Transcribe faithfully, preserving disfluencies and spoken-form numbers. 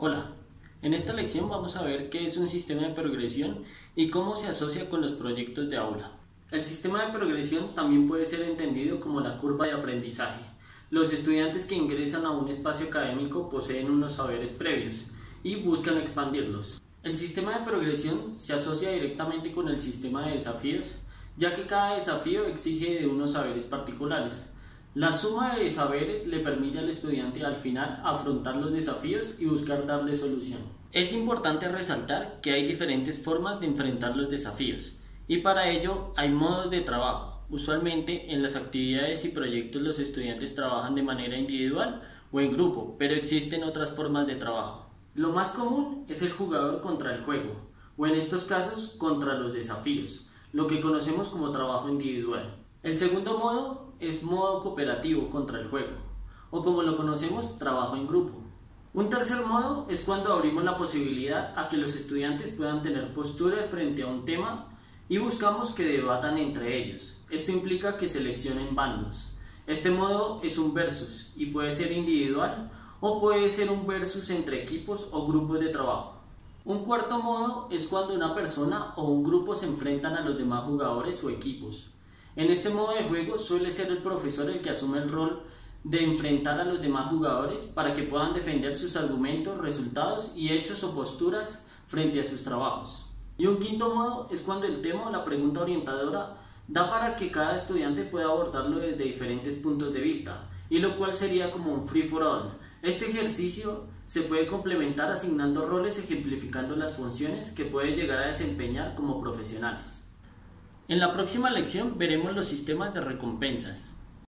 Hola, en esta lección vamos a ver qué es un sistema de progresión y cómo se asocia con los proyectos de aula. El sistema de progresión también puede ser entendido como la curva de aprendizaje. Los estudiantes que ingresan a un espacio académico poseen unos saberes previos y buscan expandirlos. El sistema de progresión se asocia directamente con el sistema de desafíos, ya que cada desafío exige de unos saberes particulares. La suma de saberes le permite al estudiante al final afrontar los desafíos y buscar darle solución. Es importante resaltar que hay diferentes formas de enfrentar los desafíos y para ello hay modos de trabajo. Usualmente en las actividades y proyectos los estudiantes trabajan de manera individual o en grupo, pero existen otras formas de trabajo. Lo más común es el jugador contra el juego, o en estos casos contra los desafíos, lo que conocemos como trabajo individual. El segundo modo es modo cooperativo contra el juego, o como lo conocemos, trabajo en grupo. Un tercer modo es cuando abrimos la posibilidad a que los estudiantes puedan tener postura frente a un tema y buscamos que debatan entre ellos. Esto implica que seleccionen bandos. Este modo es un versus y puede ser individual o puede ser un versus entre equipos o grupos de trabajo. Un cuarto modo es cuando una persona o un grupo se enfrentan a los demás jugadores o equipos. En este modo de juego suele ser el profesor el que asume el rol de enfrentar a los demás jugadores para que puedan defender sus argumentos, resultados y hechos o posturas frente a sus trabajos. Y un quinto modo es cuando el tema o la pregunta orientadora da para que cada estudiante pueda abordarlo desde diferentes puntos de vista, y lo cual sería como un free for all. Este ejercicio se puede complementar asignando roles ejemplificando las funciones que pueden llegar a desempeñar como profesionales. En la próxima lección veremos los sistemas de recompensas.